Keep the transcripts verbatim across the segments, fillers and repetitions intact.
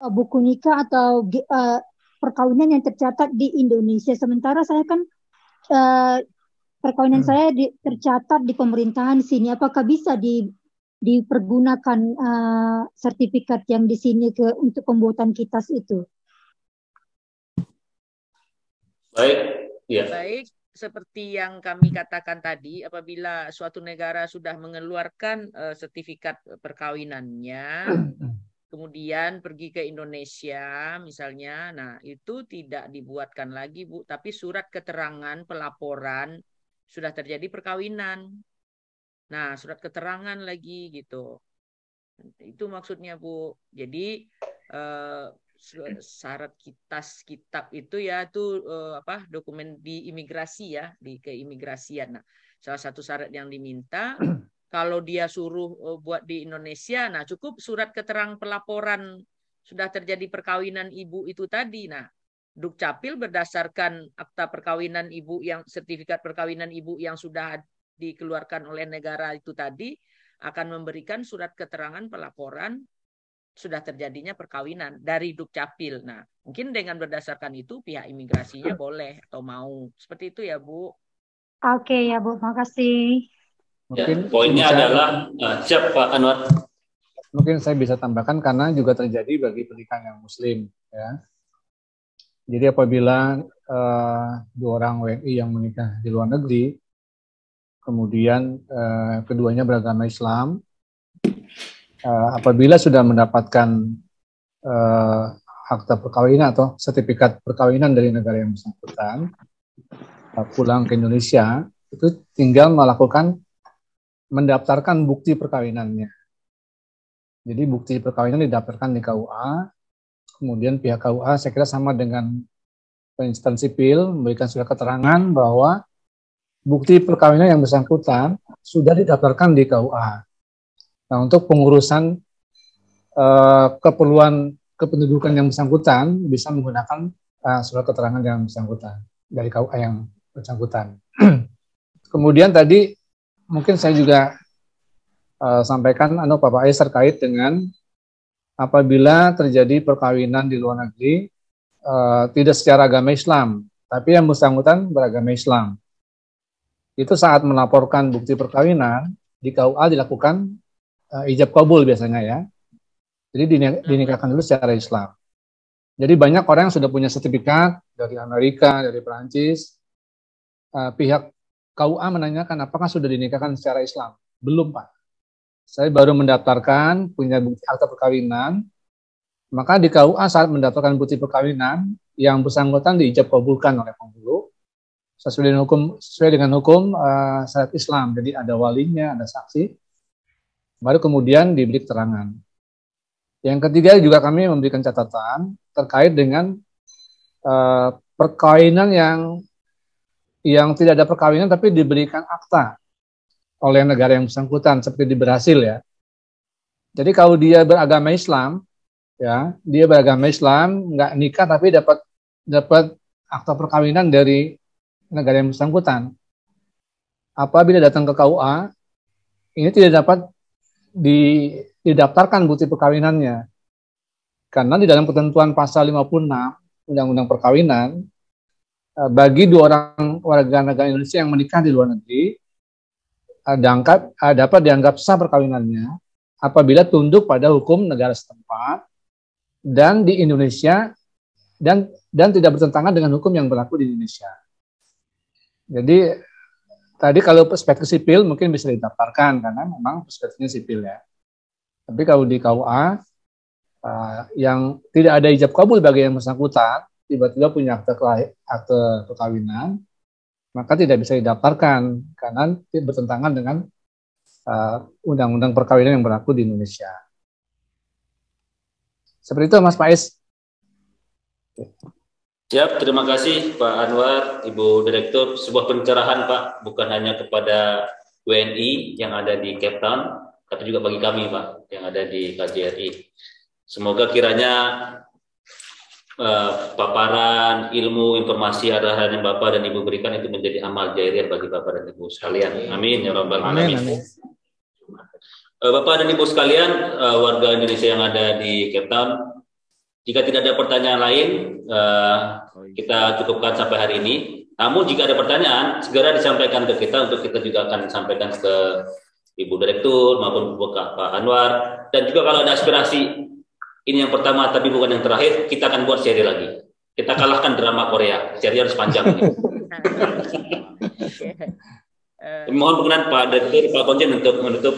uh, buku nikah atau uh, perkawinan yang tercatat di Indonesia. Sementara saya kan uh, perkawinan hmm. saya di, tercatat di pemerintahan sini. Apakah bisa di, dipergunakan uh, sertifikat yang di sini ke untuk pembuatan kitas itu? Baik, ya. Baik. Seperti yang kami katakan tadi, apabila suatu negara sudah mengeluarkan uh, sertifikat perkawinannya, kemudian pergi ke Indonesia misalnya, nah itu tidak dibuatkan lagi Bu, tapi surat keterangan pelaporan sudah terjadi perkawinan. Nah, surat keterangan lagi gitu. Itu maksudnya Bu. Jadi uh, syarat kitas kitab itu ya itu uh, apa dokumen di imigrasi ya di keimigrasian. Nah, salah satu syarat yang diminta kalau dia suruh uh, buat di Indonesia, nah cukup surat keterangan pelaporan sudah terjadi perkawinan ibu itu tadi. Nah, Dukcapil berdasarkan akta perkawinan ibu yang sertifikat perkawinan ibu yang sudah dikeluarkan oleh negara itu tadi akan memberikan surat keterangan pelaporan sudah terjadinya perkawinan dari Dukcapil. Nah, mungkin dengan berdasarkan itu pihak imigrasinya boleh atau mau. Seperti itu ya, Bu. Oke ya, Bu. Makasih. Ya, poinnya bisa, adalah uh, siap Pak Anwar. Mungkin saya bisa tambahkan karena juga terjadi bagi pernikahan yang muslim ya. Jadi apabila uh, dua orang W N I yang menikah di luar negeri, kemudian uh, keduanya beragama Islam, Uh, apabila sudah mendapatkan uh, akta perkawinan atau sertifikat perkawinan dari negara yang bersangkutan, uh, pulang ke Indonesia, itu tinggal melakukan mendaftarkan bukti perkawinannya. Jadi bukti perkawinan didaftarkan di K U A, kemudian pihak K U A saya kira sama dengan instansi sipil memberikan surat keterangan bahwa bukti perkawinan yang bersangkutan sudah didaftarkan di K U A. Nah, untuk pengurusan uh, keperluan kependudukan yang bersangkutan bisa menggunakan uh, surat keterangan yang bersangkutan dari K U A yang bersangkutan. Kemudian tadi mungkin saya juga uh, sampaikan anu Pak Faiz terkait dengan apabila terjadi perkawinan di luar negeri uh, tidak secara agama Islam, tapi yang bersangkutan beragama Islam. Itu saat melaporkan bukti perkawinan di K U A dilakukan Uh, ijab kabul biasanya ya. Jadi dinikahkan dulu secara Islam. Jadi banyak orang yang sudah punya sertifikat dari Amerika, dari Perancis. Uh, pihak K U A menanyakan apakah sudah dinikahkan secara Islam. Belum Pak. Saya baru mendaftarkan punya bukti akta perkawinan. Maka di K U A saat mendaftarkan bukti perkawinan yang bersangkutan diijab kabulkan oleh penghulu sesuai dengan hukum sesuai dengan hukum uh, syariat Islam. Jadi ada walinya, ada saksi. Baru kemudian diberi keterangan. Yang ketiga juga kami memberikan catatan terkait dengan uh, perkawinan yang yang tidak ada perkawinan tapi diberikan akta oleh negara yang bersangkutan seperti di Brasil ya. Jadi kalau dia beragama Islam, ya dia beragama Islam nggak nikah tapi dapat dapat akta perkawinan dari negara yang bersangkutan. Apabila datang ke K U A, ini tidak dapat Di, didaftarkan bukti perkawinannya. Karena di dalam ketentuan pasal lima puluh enam Undang-Undang Perkawinan, bagi dua orang warga negara Indonesia yang menikah di luar negeri, dianggap, dapat dianggap sah perkawinannya apabila tunduk pada hukum negara setempat dan di Indonesia dan dan tidak bertentangan dengan hukum yang berlaku di Indonesia. Jadi tadi kalau perspektif sipil mungkin bisa didaftarkan karena memang perspektifnya sipil ya. Tapi kalau di K U A uh, yang tidak ada ijab kabul bagi yang bersangkutan, tiba-tiba punya akte akte perkawinan, maka tidak bisa didaftarkan karena bertentangan dengan undang-undang uh, perkawinan yang berlaku di Indonesia. Seperti itu Mas Faiz. Siap, terima kasih Pak Anwar, Ibu Direktur. Sebuah pencerahan Pak, bukan hanya kepada W N I yang ada di Cape Town, tapi juga bagi kami Pak, yang ada di K J R I. Semoga kiranya uh, paparan, ilmu, informasi, arahan yang Bapak dan Ibu berikan itu menjadi amal jariah bagi Bapak dan Ibu sekalian. Amin, ya Rabbal Alamin. Uh, Bapak dan Ibu sekalian, uh, warga Indonesia yang ada di Cape Town, Jika tidak ada pertanyaan lain, uh, kita cukupkan sampai hari ini. Namun jika ada pertanyaan, segera disampaikan ke kita untuk kita juga akan sampaikan ke Ibu Direktur maupun Pak Anwar. Dan juga kalau ada aspirasi, ini yang pertama tapi bukan yang terakhir, kita akan buat seri lagi. Kita kalahkan drama Korea, seri harus panjang ini. Mohon berkenan Pak Direktur, Pak Konjen untuk menutup.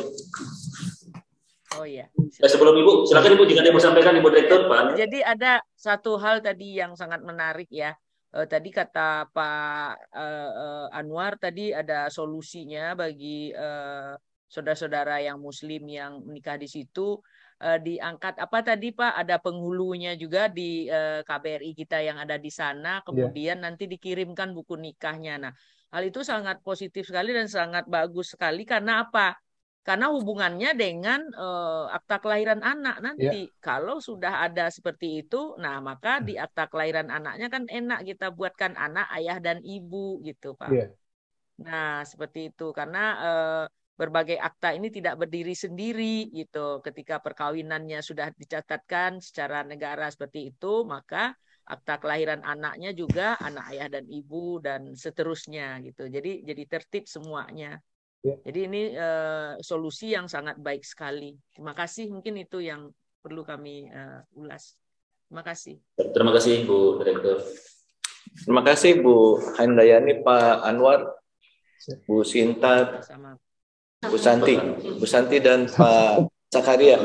Oh iya. Sebelum Ibu, silakan Ibu jika ada yang mau sampaikan Ibu Direktur, Pak. Jadi ada satu hal tadi yang sangat menarik ya. Uh, tadi kata Pak uh, uh, Anwar tadi ada solusinya bagi uh, saudara-saudara yang Muslim yang menikah di situ, uh, diangkat apa tadi Pak? Ada penghulunya juga di uh, K B R I kita yang ada di sana. Kemudian yeah. nanti dikirimkan buku nikahnya. Nah, hal itu sangat positif sekali dan sangat bagus sekali karena apa? Karena hubungannya dengan uh, akta kelahiran anak nanti. Yeah. Kalau sudah ada seperti itu, nah maka di akta kelahiran anaknya kan enak kita buatkan anak, ayah, dan ibu gitu Pak. Yeah. Nah seperti itu. Karena uh, berbagai akta ini tidak berdiri sendiri gitu. Ketika perkawinannya sudah dicatatkan secara negara seperti itu, maka akta kelahiran anaknya juga anak, ayah, dan ibu, dan seterusnya gitu. Jadi jadi tertib semuanya. Ya. Jadi ini uh, solusi yang sangat baik sekali. Terima kasih. Mungkin itu yang perlu kami uh, ulas. Terima kasih. Terima kasih Bu Direktur. Terima kasih Bu Handayani, Pak Anwar, Bu Sinta, sama. Bu Santi, Bu Santi dan Pak Zakaria.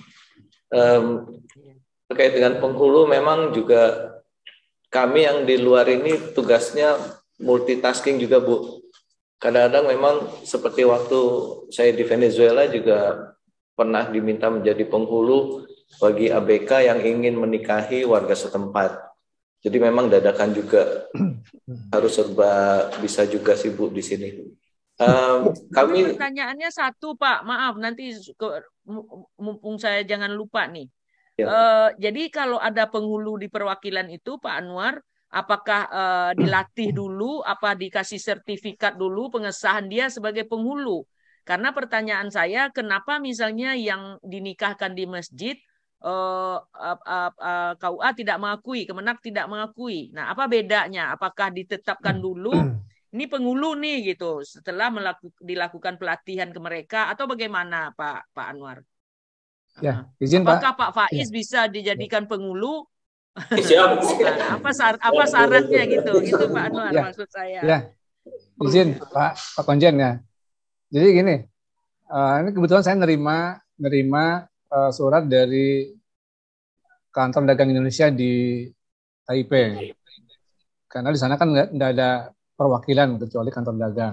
Um, terkait dengan penghulu, memang juga kami yang di luar ini tugasnya multitasking juga Bu. Kadang-kadang memang seperti waktu saya di Venezuela juga pernah diminta menjadi penghulu bagi A B K yang ingin menikahi warga setempat. Jadi memang dadakan juga harus serba bisa juga sih Bu di sini. Um, kami pertanyaannya satu Pak, maaf nanti ke, mumpung saya jangan lupa nih. Ya. Uh, jadi kalau ada penghulu di perwakilan itu Pak Anwar, apakah uh, dilatih dulu, apa dikasih sertifikat dulu pengesahan dia sebagai penghulu? Karena pertanyaan saya, kenapa misalnya yang dinikahkan di masjid uh, uh, uh, uh, K U A tidak mengakui, Kemenak tidak mengakui? Nah, apa bedanya? Apakah ditetapkan dulu ini penghulu nih gitu setelah melaku, dilakukan pelatihan ke mereka atau bagaimana Pak Pak Anwar? Ya, izin apakah Pak, Pak Faiz ya. bisa dijadikan penghulu? Siap. Nah, apa syarat, apa syaratnya gitu, gitu Pak Anwar ya. maksud saya. Ya, izin Pak Pak Konjen ya. Jadi gini, uh, ini kebetulan saya nerima nerima uh, surat dari Kantor Dagang Indonesia di Taipei, karena di sana kan nggak nggak ada perwakilan kecuali kantor dagang.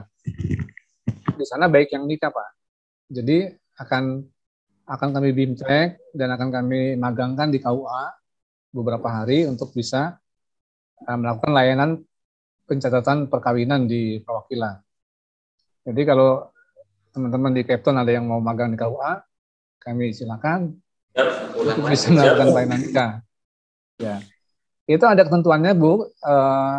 Di sana baik yang nikah Pak. Jadi akan akan kami bimtek dan akan kami magangkan di K U A beberapa hari untuk bisa uh, melakukan layanan pencatatan perkawinan di perwakilan. Jadi kalau teman-teman di Cape Town ada yang mau magang di K U A, kami silakan untuk bisa melakukan layanan nikah. Ya, itu ada ketentuannya Bu. Uh,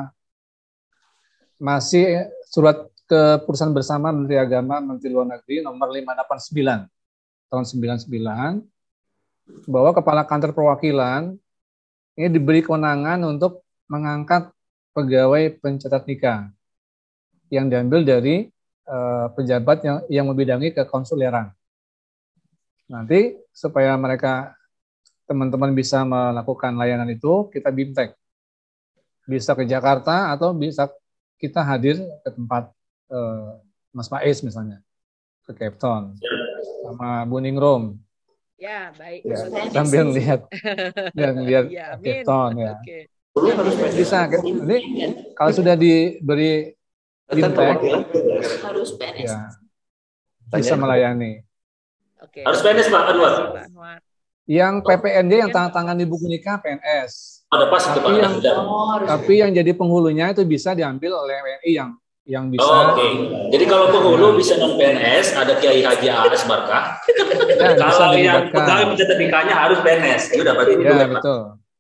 masih surat keputusan bersama Menteri Agama, Menteri Luar Negeri nomor lima ratus delapan puluh sembilan tahun sembilan puluh sembilan bahwa kepala kantor perwakilan ini diberi kewenangan untuk mengangkat pegawai pencatat nikah yang diambil dari uh, pejabat yang yang membidangi kekonsuleran. Nanti supaya mereka teman-teman bisa melakukan layanan itu, kita bimtek. Bisa ke Jakarta atau bisa kita hadir ke tempat uh, Mas Faiz misalnya, ke Cape Town sama Bu Ningrum. Ya, baik. Ya, sambil lihat dan lihat ya, Cape Town ya. Okay. Bisa. Ini kalau sudah diberi bimtek harus beres. Ya, bisa melayani. Okay. Harus P N S Pak Anwar. Yang P P N D yang tanda tangan di buku nikah P N S. Ada pas tapi, Pak, yang, oh, tapi yang jadi penghulunya itu bisa diambil oleh W N I yang yang bisa. Oh, Oke. Okay. Jadi kalau penghulu bisa non P N S, ada Kiai Haji A S Barkah. Ya, kalau yang pegawai pencatat nikahnya harus P N S. Ya udah berarti itu. Ya, betul.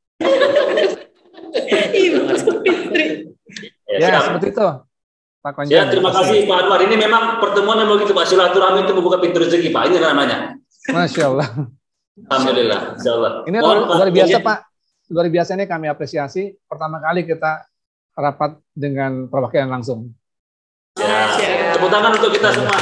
ya, ya seperti itu. Pak Konjen. Ya, terima kasih Pak Anwar. Ini memang pertemuan yang begitu Pak, silaturahmi itu membuka pintu rezeki Pak. Ini namanya. Masya Allah. Alhamdulillah. Insya Allah. Ini luar, luar biasa Pak. luar biasa ini kami apresiasi. Pertama kali kita rapat dengan perwakilan langsung. Ya, tepuk tangan untuk kita semua.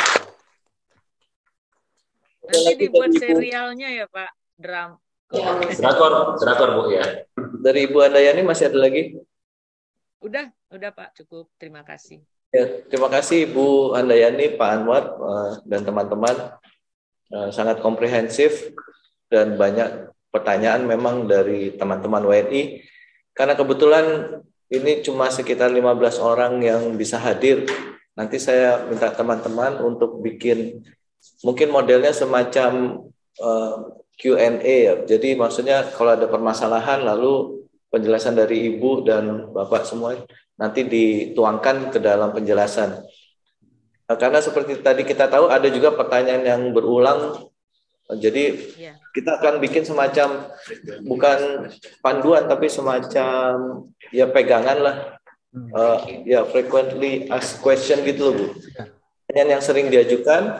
Nanti dibuat serialnya ya Pak, dram. Drakor, drakor Bu ya. Dari Ibu Handayani masih ada lagi? Udah, udah Pak, cukup. Terima kasih. Ya, terima kasih Ibu Handayani, Pak Anwar, uh, dan teman-teman. Uh, sangat komprehensif dan banyak pertanyaan memang dari teman-teman W N I. Karena kebetulan ini cuma sekitar lima belas orang yang bisa hadir. Nanti saya minta teman-teman untuk bikin mungkin modelnya semacam uh, Q and A ya. Jadi maksudnya kalau ada permasalahan lalu penjelasan dari Ibu dan Bapak semua nanti dituangkan ke dalam penjelasan. Nah, karena seperti tadi kita tahu ada juga pertanyaan yang berulang. Jadi yeah. kita akan bikin semacam bukan panduan tapi semacam ya pegangan lah. Uh, ya frequently asked question gitu loh Bu. Pertanyaan yang sering diajukan.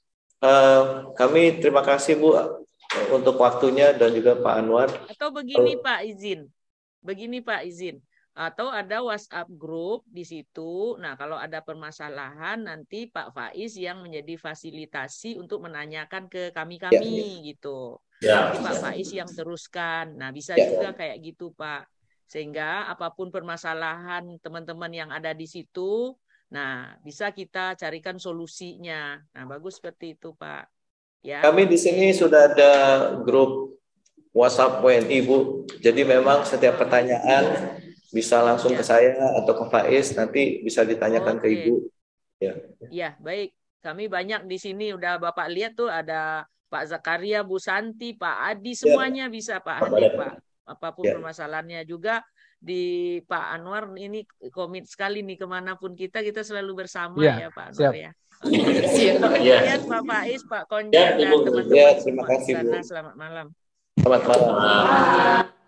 Uh, kami terima kasih Bu untuk waktunya dan juga Pak Anwar. Atau begini uh, Pak izin, begini Pak izin, atau ada WhatsApp group di situ. Nah kalau ada permasalahan nanti Pak Faiz yang menjadi fasilitasi untuk menanyakan ke kami-kami ya. Gitu. Ya. Nanti Pak Faiz yang teruskan. Nah bisa ya. Juga kayak gitu Pak. Sehingga apapun permasalahan teman-teman yang ada di situ, nah bisa kita carikan solusinya. Nah bagus seperti itu Pak. Ya. Kami di sini sudah ada grup WhatsApp W N I Bu. Jadi memang setiap pertanyaan bisa langsung ya. Ke saya atau ke Faiz, nanti bisa ditanyakan Oke. Ke Ibu. Ya. Ya baik. Kami banyak di sini udah Bapak lihat tuh ada Pak Zakaria, Bu Santi, Pak Adi, semuanya ya. Bisa Pak hadir Pak. Apapun ya. Permasalahannya juga di Pak Anwar ini komit sekali nih kemanapun kita kita selalu bersama ya, ya Pak Anwar siap. Ya. Kemudian Pak Faiz, Pak Konjen ya, dan teman-teman ya, terima kasih, sana. Selamat malam. Selamat malam.